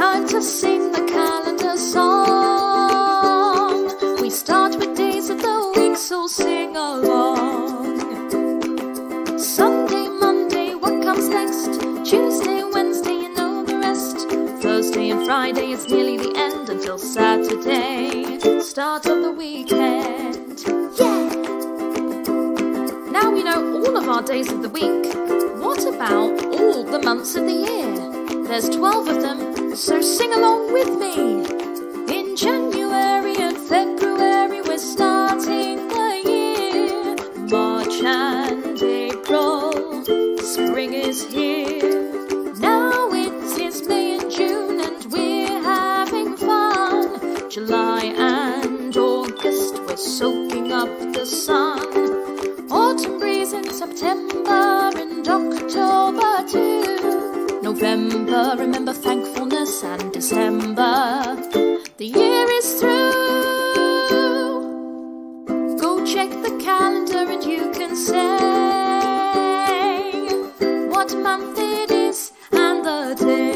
time to sing the calendar song. We start with days of the week, so sing along. Sunday, Monday, what comes next? Tuesday, Wednesday, you know the rest. Thursday and Friday, it's nearly the end until Saturday, start of the weekend. Yeah! Now we know all of our days of the week. What about all the months of the year? There's 12 of them, so sing along with me. In January and February, we're starting the year. March and April, spring is here. Now it is May and June, and we're having fun. July and August, we're soaking up the sun. Autumn breeze in September and October too. November, remember thankfulness, and December, the year is through. Go check the calendar and you can say what month it is and the day.